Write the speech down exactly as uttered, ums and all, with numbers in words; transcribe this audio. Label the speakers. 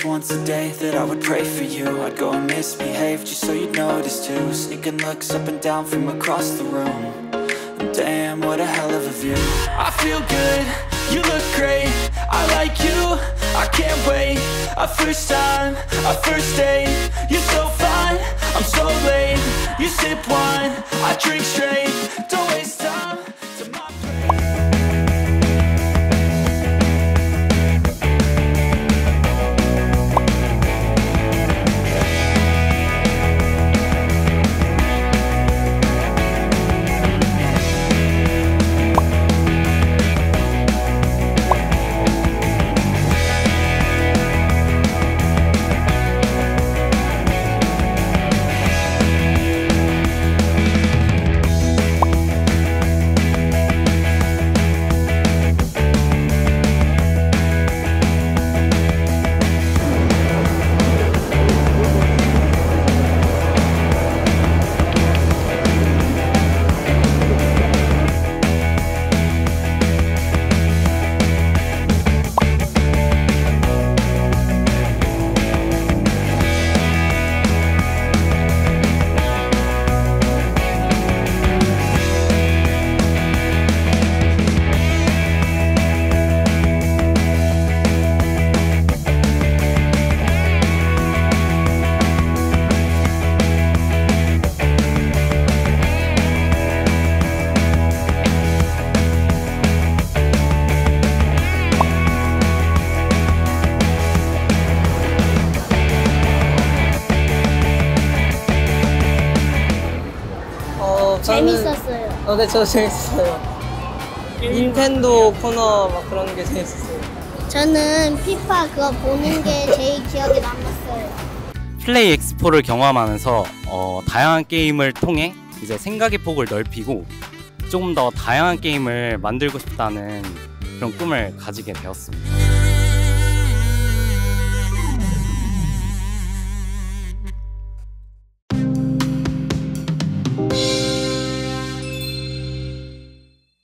Speaker 1: just once a day that I would pray for you. I'd go and misbehave just so you'd notice too. Sneaking looks up and down from across the room. And damn, what a hell of a view. I feel good, you look great, I like you, I can't wait. A first time, a first date, you're so fine, I'm so late. You sip wine, I drink straight, don't waste time to my
Speaker 2: 재밌었어요.
Speaker 3: 어, 네, 저도 재밌었어요. 닌텐도 코너 막 그런 게 재밌었어요.
Speaker 2: 저는 피파 그거 보는 게 제일 기억에 남았어요.
Speaker 4: 플레이 엑스포를 경험하면서 어, 다양한 게임을 통해 이제 생각의 폭을 넓히고 조금 더 다양한 게임을 만들고 싶다는 그런 꿈을 가지게 되었습니다.